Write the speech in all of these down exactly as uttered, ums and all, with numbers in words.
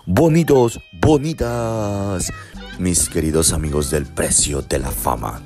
Bonitos, bonitas, mis queridos amigos del precio de la fama.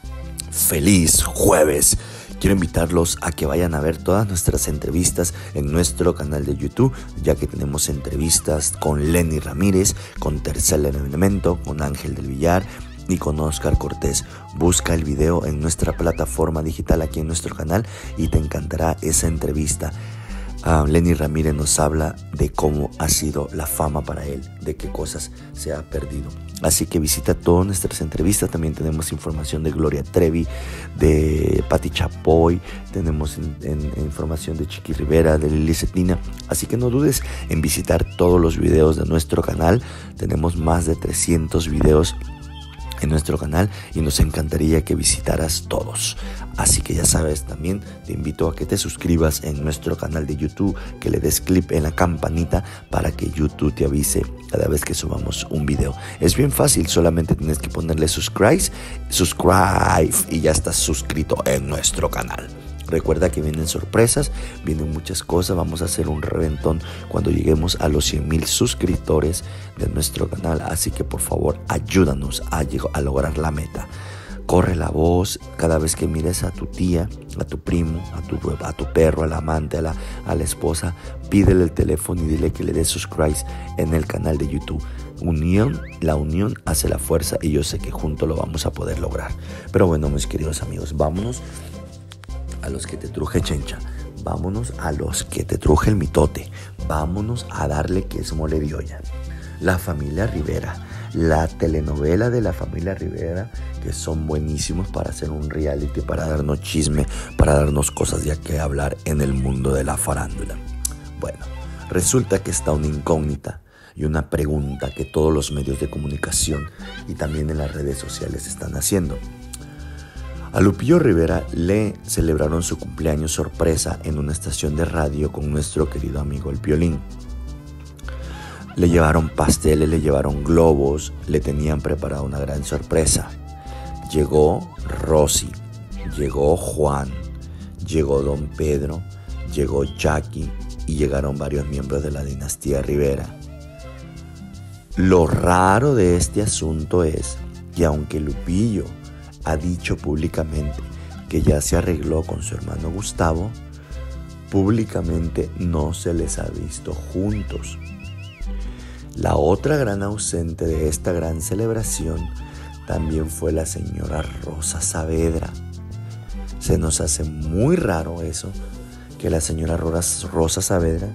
Feliz jueves. Quiero invitarlos a que vayan a ver todas nuestras entrevistas en nuestro canal de YouTube, ya que tenemos entrevistas con Lenny Ramírez, con Tercer Elemento, con Ángel del Villar y con Oscar Cortés. Busca el video en nuestra plataforma digital aquí en nuestro canal y te encantará esa entrevista. Uh, Lenny Ramírez nos habla de cómo ha sido la fama para él, de qué cosas se ha perdido. Así que visita todas nuestras entrevistas. También tenemos información de Gloria Trevi, de Patti Chapoy, tenemos en, en, en información de Chiqui Rivera, de Lili Cetina. Así que no dudes en visitar todos los videos de nuestro canal. Tenemos más de trescientos videos en nuestro canal y nos encantaría que visitaras todos. Así que ya sabes, también te invito a que te suscribas en nuestro canal de YouTube, que le des clic en la campanita para que YouTube te avise cada vez que subamos un video. Es bien fácil, solamente tienes que ponerle subscribe, subscribe y ya estás suscrito en nuestro canal. Recuerda que vienen sorpresas, vienen muchas cosas. Vamos a hacer un reventón cuando lleguemos a los cien mil suscriptores de nuestro canal. Así que por favor ayúdanos a, a lograr la meta. Corre la voz cada vez que mires a tu tía, a tu primo, a tu, a tu perro, al amante, a la, a la esposa. Pídele el teléfono y dile que le dé subscribe en el canal de YouTube. Unión, la unión hace la fuerza y yo sé que juntos lo vamos a poder lograr. Pero bueno, mis queridos amigos, vámonos a los que te truje chencha, vámonos a los que te truje el mitote, vámonos a darle que es mole de olla. La familia Rivera, la telenovela de la familia Rivera, que son buenísimos para hacer un reality, para darnos chisme, para darnos cosas de qué hablar en el mundo de la farándula. Bueno, resulta que está una incógnita y una pregunta que todos los medios de comunicación y también en las redes sociales están haciendo. A Lupillo Rivera le celebraron su cumpleaños sorpresa en una estación de radio con nuestro querido amigo el Piolín. Le llevaron pasteles, le llevaron globos, le tenían preparada una gran sorpresa. Llegó Rosy, llegó Juan, llegó Don Pedro, llegó Jackie y llegaron varios miembros de la dinastía Rivera. Lo raro de este asunto es que aunque Lupillo ha dicho públicamente que ya se arregló con su hermano Gustavo, públicamente no se les ha visto juntos. La otra gran ausente de esta gran celebración también fue la señora Rosa Saavedra. Se nos hace muy raro eso, que la señora Rosa Saavedra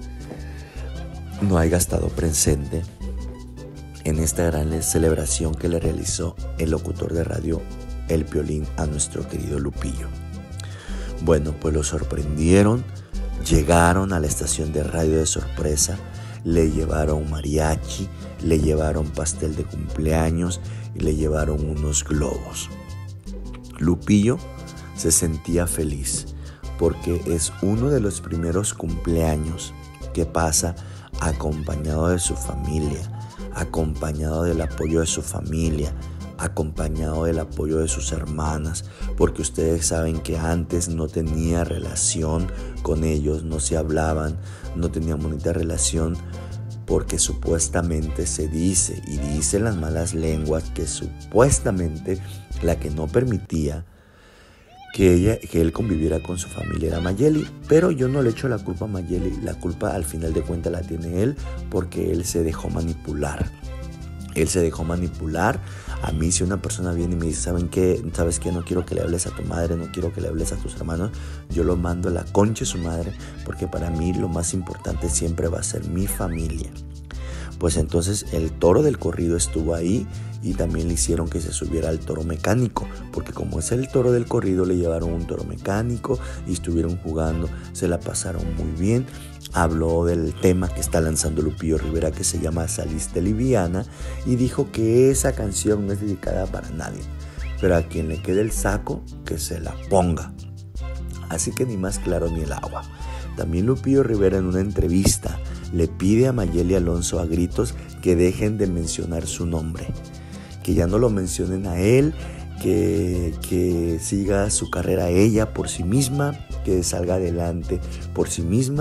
no haya estado presente en esta gran celebración que le realizó el locutor de radio el Piolín a nuestro querido Lupillo. Bueno, pues lo sorprendieron, llegaron a la estación de radio de sorpresa, le llevaron mariachi, le llevaron pastel de cumpleaños y le llevaron unos globos. Lupillo se sentía feliz porque es uno de los primeros cumpleaños que pasa acompañado de su familia, acompañado del apoyo de su familia, acompañado del apoyo de sus hermanas, porque ustedes saben que antes no tenía relación con ellos, no se hablaban, no tenían bonita relación, porque supuestamente se dice, y dicen las malas lenguas, que supuestamente la que no permitía que, ella, que él conviviera con su familia era Mayeli. Pero yo no le echo la culpa a Mayeli, la culpa al final de cuentas la tiene él, porque él se dejó manipular. Él se dejó manipular. A mí, si una persona viene y me dice, ¿saben qué? ¿Sabes qué? No quiero que le hables a tu madre, no quiero que le hables a tus hermanos. Yo lo mando a la concha de su madre, porque para mí lo más importante siempre va a ser mi familia. Pues entonces el toro del corrido estuvo ahí y también le hicieron que se subiera al toro mecánico, porque como es el toro del corrido, le llevaron un toro mecánico y estuvieron jugando, se la pasaron muy bien. Habló del tema que está lanzando Lupillo Rivera, que se llama Saliste Liviana, y dijo que esa canción no es dedicada para nadie, pero a quien le quede el saco, que se la ponga. Así que ni más claro ni el agua. También Lupillo Rivera en una entrevista le pide a Mayeli Alonso a gritos que dejen de mencionar su nombre, que ya no lo mencionen a él, que, que siga su carrera ella por sí misma, que salga adelante por sí misma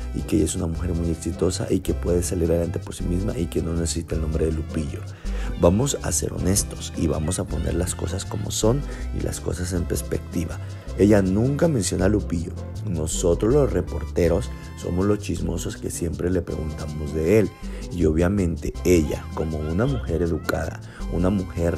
y que ella es una mujer muy exitosa y que puede salir adelante por sí misma y que no necesita el nombre de Lupillo. Vamos a ser honestos y vamos a poner las cosas como son y las cosas en perspectiva. Ella nunca menciona a Lupillo. Nosotros los reporteros somos los chismosos que siempre le preguntamos de él. Y obviamente ella, como una mujer educada, una mujer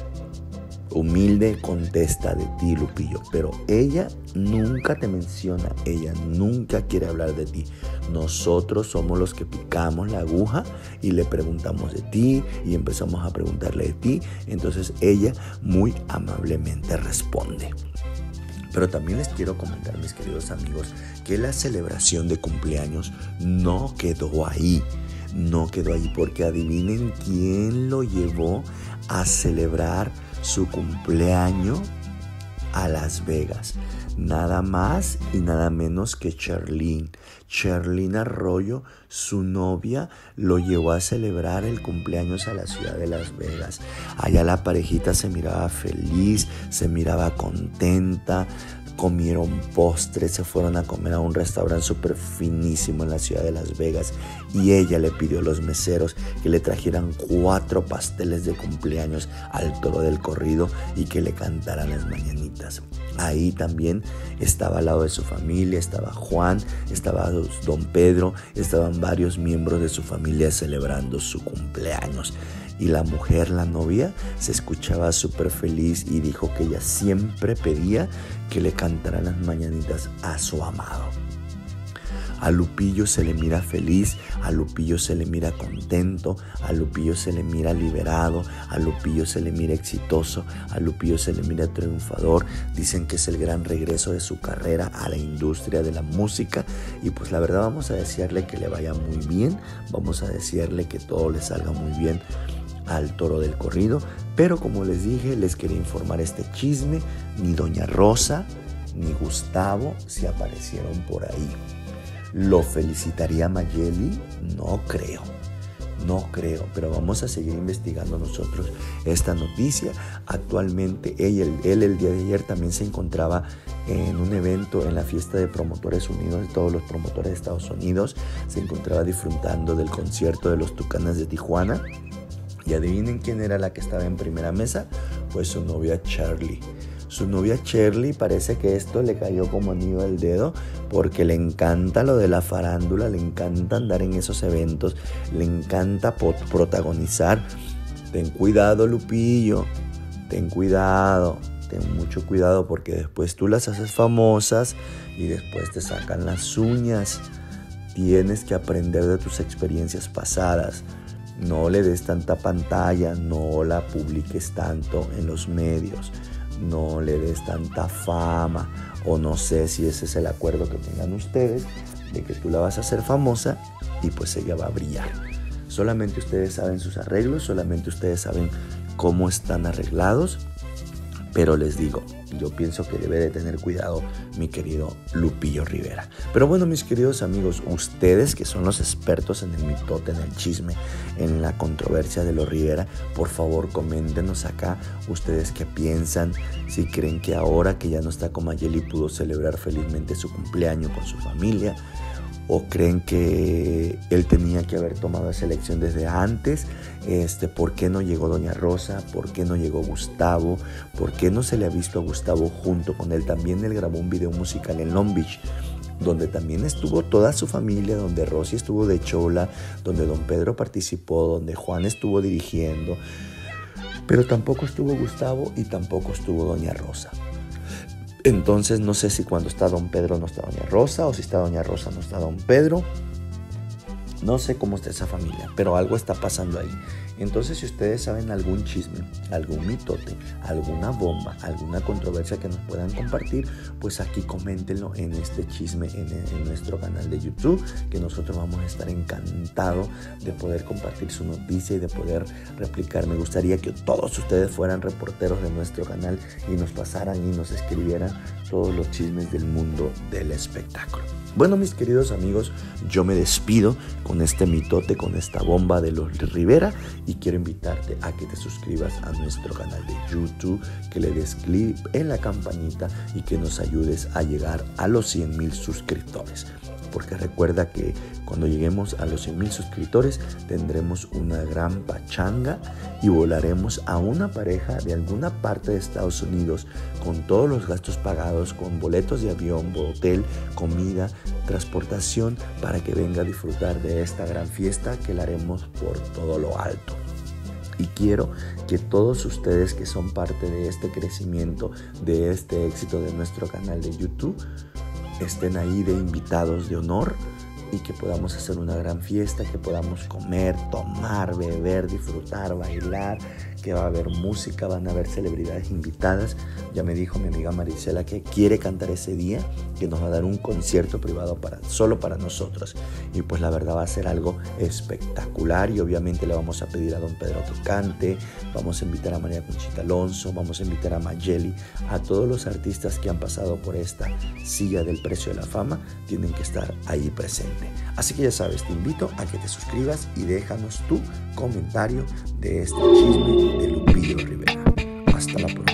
humilde, contesta de ti, Lupillo, pero ella nunca te menciona, ella nunca quiere hablar de ti. Nosotros somos los que picamos la aguja y le preguntamos de ti y empezamos a preguntarle de ti. Entonces ella muy amablemente responde. Pero también les quiero comentar, mis queridos amigos, que la celebración de cumpleaños no quedó ahí. No quedó ahí porque adivinen quién lo llevó a celebrar su cumpleaños a Las Vegas. Nada más y nada menos que Cherlyn. Cherlyn Arroyo, su novia, lo llevó a celebrar el cumpleaños a la ciudad de Las Vegas. Allá la parejita se miraba feliz, se miraba contenta. Comieron postres, se fueron a comer a un restaurante súper finísimo en la ciudad de Las Vegas y ella le pidió a los meseros que le trajeran cuatro pasteles de cumpleaños al toro del corrido y que le cantaran las mañanitas. Ahí también estaba al lado de su familia, estaba Juan, estaba don Pedro, estaban varios miembros de su familia celebrando su cumpleaños. Y la mujer, la novia, se escuchaba súper feliz y dijo que ella siempre pedía que le cantaran las mañanitas a su amado. A Lupillo se le mira feliz, a Lupillo se le mira contento, a Lupillo se le mira liberado, a Lupillo se le mira exitoso, a Lupillo se le mira triunfador. Dicen que es el gran regreso de su carrera a la industria de la música y pues la verdad vamos a desearle que le vaya muy bien, vamos a desearle que todo le salga muy bien al toro del corrido, pero como les dije, les quería informar este chisme, ni Doña Rosa ni Gustavo se aparecieron por ahí. ¿Lo felicitaría Mayeli? No creo, no creo, pero vamos a seguir investigando nosotros esta noticia. Actualmente ella, él el día de ayer también se encontraba en un evento en la fiesta de Promotores Unidos, de todos los promotores de Estados Unidos, se encontraba disfrutando del concierto de los Tucanes de Tijuana. Y adivinen quién era la que estaba en primera mesa, pues su novia Charlie. Su novia Cherly parece que esto le cayó como anillo al dedo porque le encanta lo de la farándula, le encanta andar en esos eventos, le encanta protagonizar. Ten cuidado, Lupillo, ten cuidado, ten mucho cuidado porque después tú las haces famosas y después te sacan las uñas. Tienes que aprender de tus experiencias pasadas. No le des tanta pantalla, no la publiques tanto en los medios. No le des tanta fama o no sé si ese es el acuerdo que tengan ustedes de que tú la vas a hacer famosa y pues ella va a brillar. Solamente ustedes saben sus arreglos, solamente ustedes saben cómo están arreglados, pero les digo, yo pienso que debe de tener cuidado mi querido Lupillo Rivera. Pero bueno, mis queridos amigos, ustedes que son los expertos en el mitote, en el chisme, en la controversia de los Rivera, por favor coméntenos acá ustedes qué piensan, si creen que ahora que ya no está con Mayeli pudo celebrar felizmente su cumpleaños con su familia, o creen que él tenía que haber tomado esa elección desde antes. Este, ¿por qué no llegó Doña Rosa? ¿Por qué no llegó Gustavo? ¿Por qué no se le ha visto a Gustavo junto con él? También él grabó un video musical en Long Beach, donde también estuvo toda su familia, donde Rosy estuvo de chola, donde don Pedro participó, donde Juan estuvo dirigiendo, pero tampoco estuvo Gustavo y tampoco estuvo Doña Rosa. Entonces no sé si cuando está don Pedro no está Doña Rosa, o si está Doña Rosa no está don Pedro. No sé cómo está esa familia, pero algo está pasando ahí. Entonces, si ustedes saben algún chisme, algún mitote, alguna bomba, alguna controversia que nos puedan compartir, pues aquí coméntenlo en este chisme en, en nuestro canal de YouTube, que nosotros vamos a estar encantados de poder compartir su noticia y de poder replicar. Me gustaría que todos ustedes fueran reporteros de nuestro canal y nos pasaran y nos escribieran todos los chismes del mundo del espectáculo. Bueno, mis queridos amigos, yo me despido con este mitote, con esta bomba de los Rivera, y quiero invitarte a que te suscribas a nuestro canal de YouTube, que le des clic en la campanita y que nos ayudes a llegar a los cien mil suscriptores. porque recuerda que cuando lleguemos a los cien mil suscriptores tendremos una gran pachanga y volaremos a una pareja de alguna parte de Estados Unidos con todos los gastos pagados, con boletos de avión, hotel, comida, transportación, para que venga a disfrutar de esta gran fiesta que la haremos por todo lo alto. Y quiero que todos ustedes que son parte de este crecimiento, de este éxito de nuestro canal de YouTube, estén ahí de invitados de honor y que podamos hacer una gran fiesta, que podamos comer, tomar, beber, disfrutar, bailar, que va a haber música, van a haber celebridades invitadas. Ya me dijo mi amiga Marisela que quiere cantar ese día, que nos va a dar un concierto privado para, solo para nosotros. Y pues la verdad va a ser algo espectacular y obviamente le vamos a pedir a don Pedro que cante, vamos a invitar a María Conchita Alonso, vamos a invitar a Mayeli, a todos los artistas que han pasado por esta silla del Precio de la Fama, tienen que estar ahí presente. Así que ya sabes, te invito a que te suscribas y déjanos tu comentario de este chisme de Lupillo Rivera. Hasta la próxima.